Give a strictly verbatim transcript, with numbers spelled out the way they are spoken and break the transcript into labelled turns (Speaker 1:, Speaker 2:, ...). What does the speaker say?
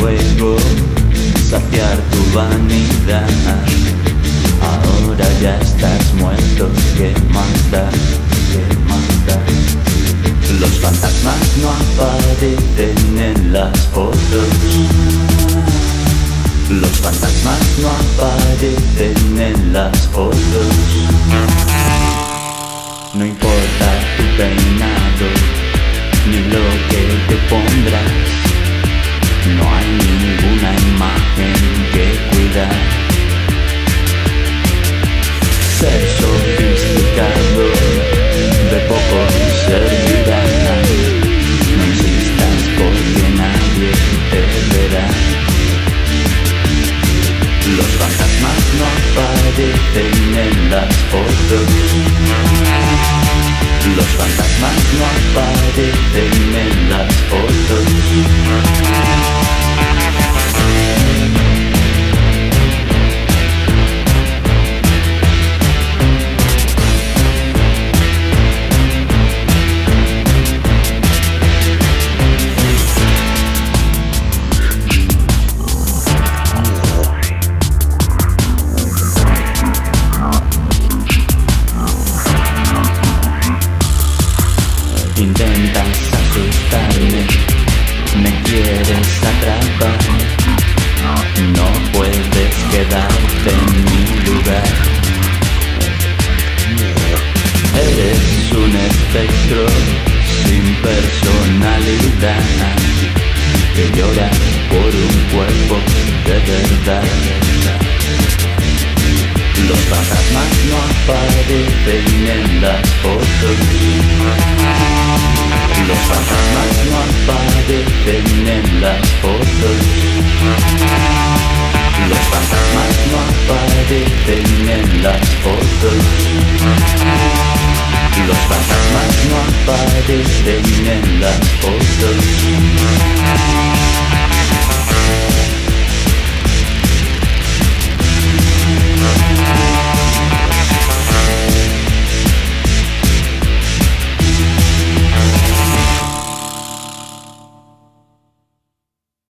Speaker 1: juego saciar tu vanidad. Ahora ya estás muerto, ¿qué más da? ¿Qué más da? Los fantasmas no aparecen en las fotos. Los fantasmas no aparecen en las fotos. No importa tu peinado, ni lo que te pondrás. No hay ninguna imagen que cuidar. Ser sofisticado de poco servirá. No insistas porque nadie te verá. Los fantasmas no aparecen en las fotos. Los fantasmas no aparecen en las fotos. Intentas asustarme, me quieres atrapar. No puedes quedarte en mi lugar. Eres un espectro sin personalidad, que llora por un cuerpo de verdad. Los fantasmas no aparecen en las fotos. Los fantasmas no aparecen en las fotos. Los fantasmas no aparecen en las fotos. Los fantasmas no aparecen en las fotos.